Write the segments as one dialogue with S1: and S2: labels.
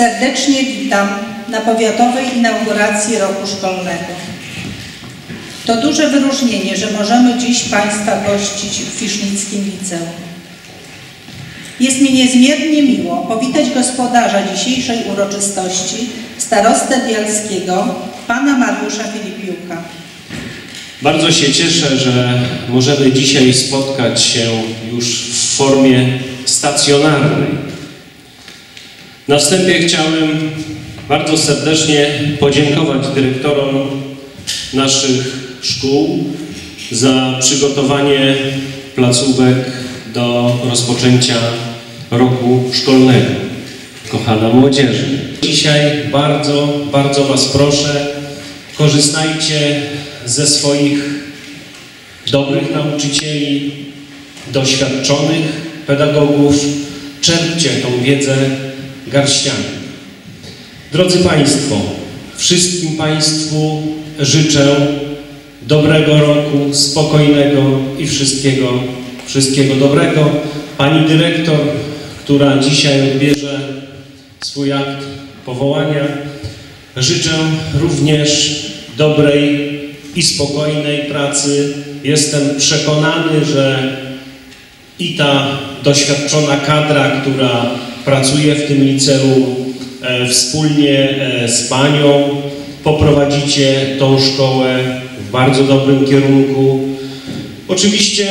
S1: Serdecznie witam na powiatowej inauguracji roku szkolnego. To duże wyróżnienie, że możemy dziś Państwa gościć w Fisznickim Liceum. Jest mi niezmiernie miło powitać gospodarza dzisiejszej uroczystości, starostę bialskiego, pana Mariusza Filipiuka.
S2: Bardzo się cieszę, że możemy dzisiaj spotkać się już w formie stacjonarnej. Na wstępie chciałem bardzo serdecznie podziękować dyrektorom naszych szkół za przygotowanie placówek do rozpoczęcia roku szkolnego. Kochana młodzieży, dzisiaj bardzo Was proszę, korzystajcie ze swoich dobrych nauczycieli, doświadczonych pedagogów, czerpcie tą wiedzę garściami. Drodzy Państwo, wszystkim Państwu życzę dobrego roku, spokojnego i wszystkiego dobrego. Pani dyrektor, która dzisiaj odbierze swój akt powołania, życzę również dobrej i spokojnej pracy. Jestem przekonany, że i ta doświadczona kadra, która pracuje w tym liceum, wspólnie z Panią poprowadzicie tą szkołę w bardzo dobrym kierunku. Oczywiście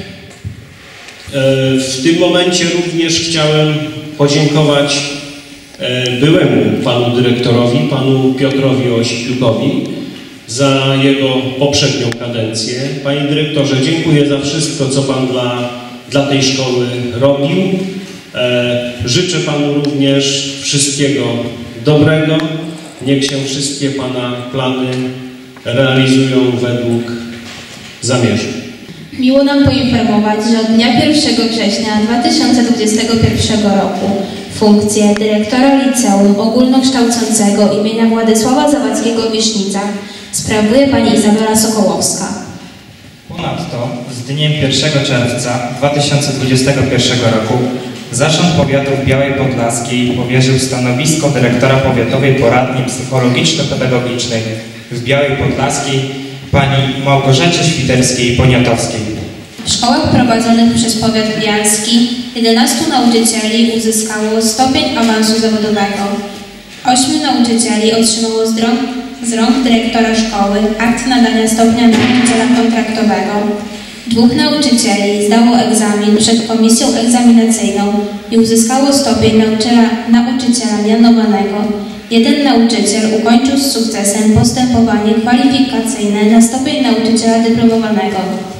S2: w tym momencie również chciałem podziękować byłemu panu dyrektorowi, panu Piotrowi Osipiukowi, za jego poprzednią kadencję. Panie dyrektorze, dziękuję za wszystko, co Pan dla tej szkoły robił. Życzę Panu również wszystkiego dobrego. Niech się wszystkie Pana plany realizują według zamierzeń.
S3: Miło nam poinformować, że od dnia 1 września 2021 roku funkcję dyrektora liceum ogólnokształcącego imienia Władysława Zawadzkiego w Wisznicach sprawuje Pani Izabela Sokołowska.
S4: Ponadto z dniem 1 czerwca 2021 roku Zarząd Powiatu w Białej Podlaskiej powierzył stanowisko dyrektora Powiatowej Poradni Psychologiczno-Pedagogicznej w Białej Podlaskiej pani Małgorzacie Świderskiej-Poniatowskiej.
S3: W szkołach prowadzonych przez Powiat Bialski 11 nauczycieli uzyskało stopień awansu zawodowego. 8 nauczycieli otrzymało z rąk dyrektora szkoły akt nadania stopnia nauczyciela kontraktowego. 2 nauczycieli zdało egzamin przed komisją egzaminacyjną i uzyskało stopień nauczyciela mianowanego. 1 nauczyciel ukończył z sukcesem postępowanie kwalifikacyjne na stopień nauczyciela dyplomowanego.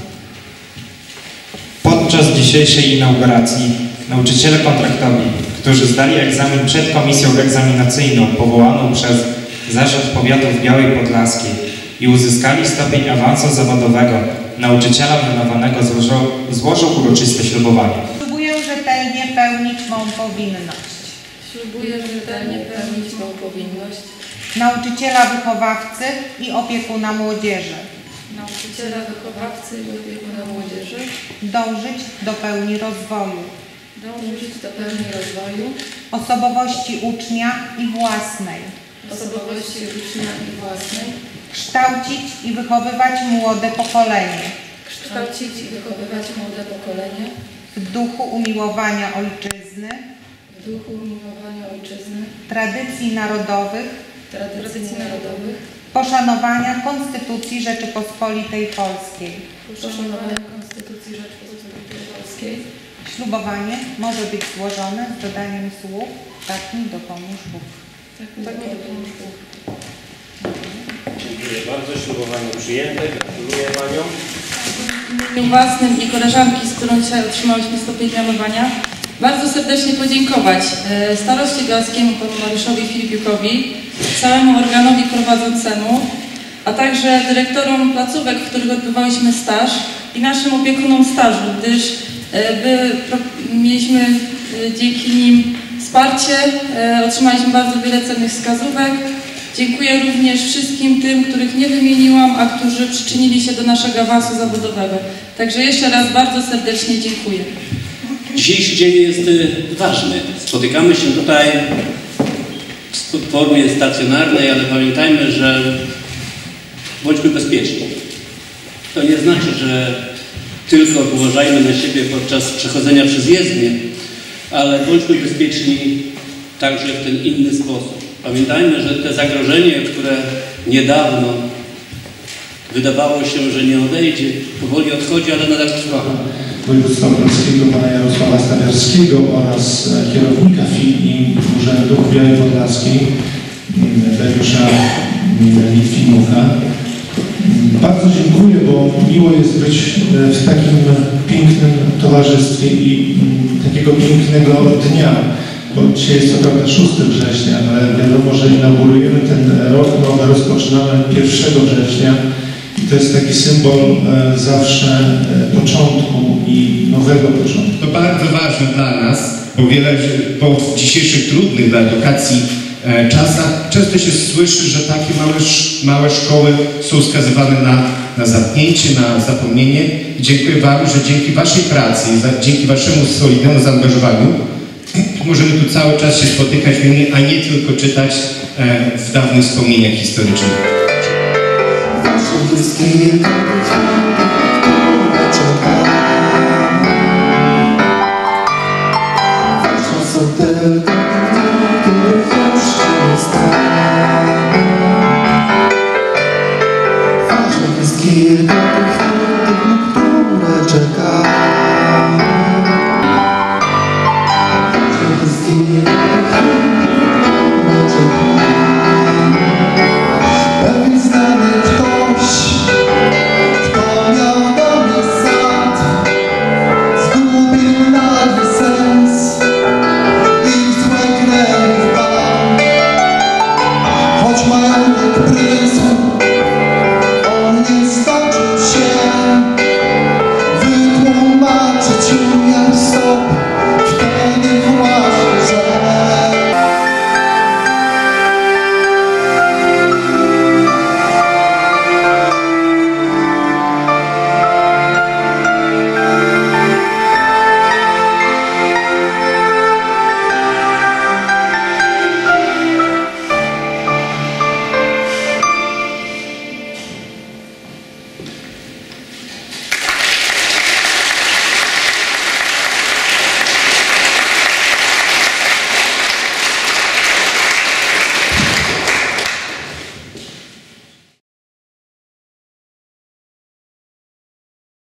S4: Podczas dzisiejszej inauguracji nauczyciele kontraktowi, którzy zdali egzamin przed komisją egzaminacyjną powołaną przez Zarząd Powiatu w Białej Podlaskiej i uzyskali stopień awansu zawodowego nauczyciela mianowanego, złożą uroczyste ślubowanie.
S1: Ślubuję rzetelnie pełnić mą powinność.
S5: Ślubuję rzetelnie pełnić mą powinność
S1: Nauczyciela wychowawcy i opiekuna młodzieży.
S5: nauczyciela wychowawcy i opiekuna młodzieży,
S1: Dążyć do pełni rozwoju.
S5: dążyć do pełni rozwoju,
S1: Osobowości ucznia i własnej.
S5: osobowości ucznia i własnej,
S1: Kształcić i wychowywać młode pokolenie.
S5: kształcić i wychowywać młode pokolenie
S1: W duchu umiłowania ojczyzny,
S5: w duchu umiłowania ojczyzny,
S1: tradycji narodowych, poszanowania Konstytucji Rzeczypospolitej Polskiej.
S5: poszanowania Konstytucji Rzeczypospolitej Polskiej.
S1: Ślubowanie może być złożone z dodaniem słów "tak mi dopomóż Bóg".
S5: Tak mi dopomóż Bóg.
S2: Dziękuję bardzo. Ślubowanie przyjęte. Gratuluję Paniom.
S6: W imieniu własnym i koleżanki, z którą dzisiaj otrzymałyśmy stopień mianowania, bardzo serdecznie podziękować staroście bialskiemu panu Mariuszowi Filipiukowi, całemu organowi prowadzącemu, a także dyrektorom placówek, w których odbywałyśmy staż i naszym opiekunom stażu, gdyż mieliśmy dzięki nim wsparcie, otrzymaliśmy bardzo wiele cennych wskazówek. Dziękuję również wszystkim tym, których nie wymieniłam, a którzy przyczynili się do naszego awansu zawodowego. Także jeszcze raz bardzo serdecznie dziękuję.
S7: Dzisiejszy dzień jest ważny. Spotykamy się tutaj w formie stacjonarnej, ale pamiętajmy, że bądźmy bezpieczni. To nie znaczy, że tylko uważajmy na siebie podczas przechodzenia przez jezdnię, ale bądźmy bezpieczni także w ten inny sposób. Pamiętajmy, że te zagrożenie, które niedawno wydawało się, że nie odejdzie, powoli odchodzi, ale nadal trwa.
S8: Województwa Opolskiego pana Jarosława Stawiarskiego oraz kierownika filii Urzędu w Białej Podlaskiej Dariusza Litwinuka. Bardzo dziękuję, bo miło jest być w takim pięknym towarzystwie i takiego pięknego dnia, bo dzisiaj jest co prawda 6 września, ale wiadomo, że inaugurujemy ten rok nowy, rozpoczynamy 1 września i to jest taki symbol zawsze początku i nowego początku.
S9: To bardzo ważne dla nas, bo w dzisiejszych trudnych dla edukacji czasach często się słyszy, że takie małe szkoły są skazywane na zamknięcie, na zapomnienie. Dziękuję Wam, że dzięki Waszej pracy, dzięki Waszemu solidnemu zaangażowaniu możemy tu cały czas się spotykać, a nie tylko czytać w dawnych wspomnieniach historycznych.